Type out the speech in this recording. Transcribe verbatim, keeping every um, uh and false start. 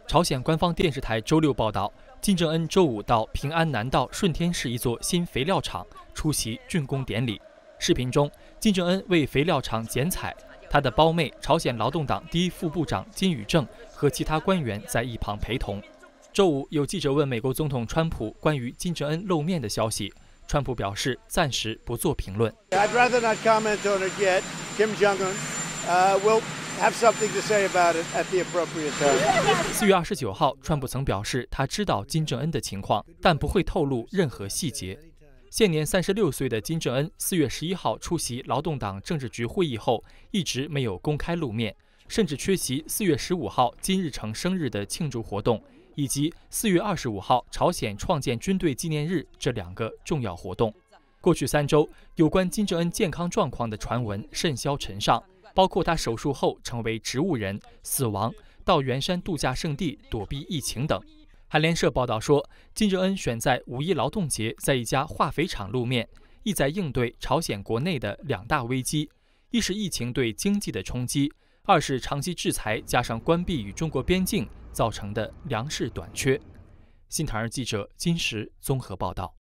朝鲜官方电视台周六报道，金正恩周五到平安南道顺天市一座新肥料厂出席竣工典礼。视频中，金正恩为肥料厂剪彩，他的胞妹朝鲜劳动党第一副部长金宇正和其他官员在一旁陪同。周五，有记者问美国总统川普关于金正恩露面的消息，川普表示暂时不做评论。 I'd rather not comment on it yet. Kim Jong-un uh, will have something to say about it at the appropriate time. 四月二十九号，川普曾表示他知道金正恩的情况，但不会透露任何细节。现年三十六岁的金正恩，四月十一号出席劳动党政治局会议后，一直没有公开露面，甚至缺席四月十五号金日成生日的庆祝活动，以及四月二十五号朝鲜创建军队纪念日这两个重要活动。过去三周，有关金正恩健康状况的传闻甚嚣尘上，包括他手术后成为植物人、死亡、到圆山度假胜地躲避疫情等。韩联社报道说，金正恩选在五一劳动节在一家化肥厂露面，意在应对朝鲜国内的两大危机：一是疫情对经济的冲击，二是长期制裁加上关闭与中国边境造成的粮食短缺。新唐人记者金石综合报道。